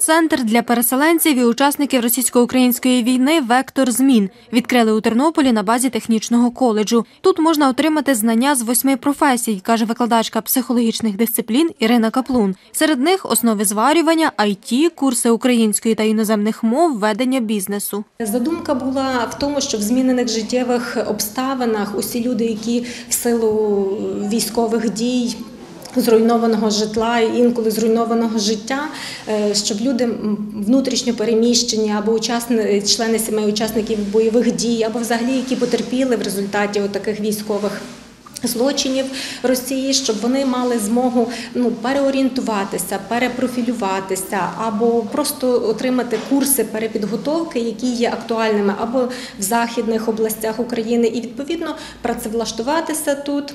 Центр для переселенців і учасників російсько-української війни «Вектор змін» відкрили у Тернополі на базі технічного коледжу. Тут можна отримати знання з 8 професій, каже викладачка психологічних дисциплін Ірина Каплун. Серед них основи зварювання, IT, курси української та іноземних мов, ведення бізнесу. Задумка була в тому, що в змінених життєвих обставинах усі люди, які в силу військових дій, зруйнованого житла, інколи зруйнованого життя, щоб люди внутрішньо переміщені або члени сімей учасників бойових дій, або взагалі, які потерпіли в результаті таких військових злочинів Росії, щоб вони мали змогу переорієнтуватися, перепрофілюватися або просто отримати курси перепідготовки, які є актуальними або в західних областях України, і відповідно працевлаштуватися тут.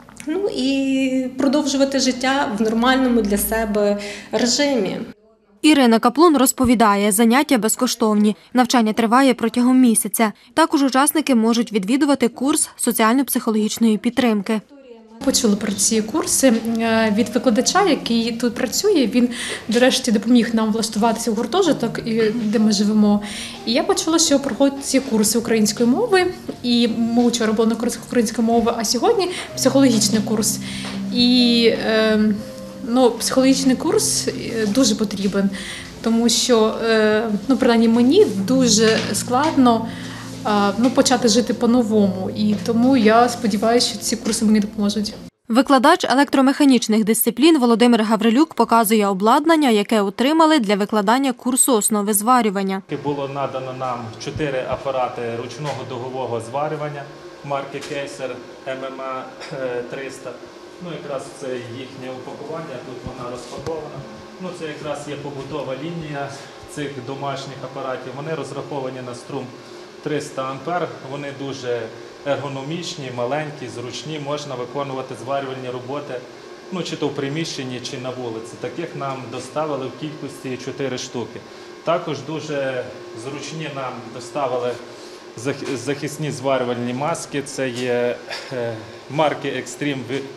І продовжувати життя в нормальному для себе режимі. Ірина Каплун розповідає, заняття безкоштовні. Навчання триває протягом місяця. Також учасники можуть відвідувати курс соціально-психологічної підтримки. Почули про ці курси від викладача, який тут працює. Він, до речі, допоміг нам влаштуватися в гуртожиток, де ми живемо. І я почула, що проходять ці курси української мови. І ми вчора були на курсах української мови, а сьогодні психологічний курс. І психологічний курс дуже потрібен, тому що, принаймні мені дуже складно почати жити по-новому. І тому я сподіваюся, що ці курси мені допоможуть. Викладач електромеханічних дисциплін Володимир Гаврилюк показує обладнання, яке отримали для викладання курсу основи зварювання. Було надано нам 4 апарати ручного дугового зварювання марки Кейсер ММА 300. Якраз це їхнє упакування, тут вона розпакована. Це якраз є побутова лінія цих домашніх апаратів. Вони розраховані на струм 300 ампер, вони дуже ергономічні, маленькі, зручні, можна виконувати зварювальні роботи, чи то в приміщенні, чи на вулиці. Таких нам доставили в кількості 4 штуки. Також дуже зручні нам доставили захисні зварювальні маски, це є марки Extreme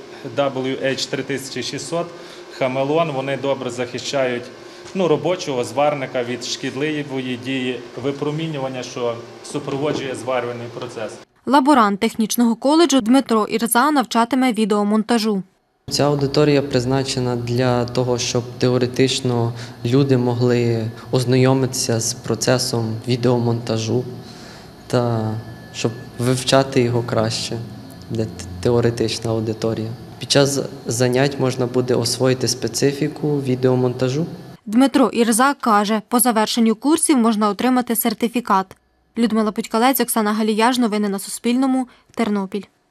WH3600, Хамелон, вони добре захищають робочого зварника від шкідливої дії випромінювання, що супроводжує зварювальний процес. Лаборант технічного коледжу Дмитро Ірза навчатиме відеомонтажу. Ця аудиторія призначена для того, щоб теоретично люди могли ознайомитися з процесом відеомонтажу та щоб вивчати його краще, для теоретична аудиторія. Під час занять можна буде освоїти специфіку відеомонтажу. Дмитро Ірза каже, по завершенню курсів можна отримати сертифікат. Людмила Путькалець, Оксана Галіяж. Новини на Суспільному. Тернопіль.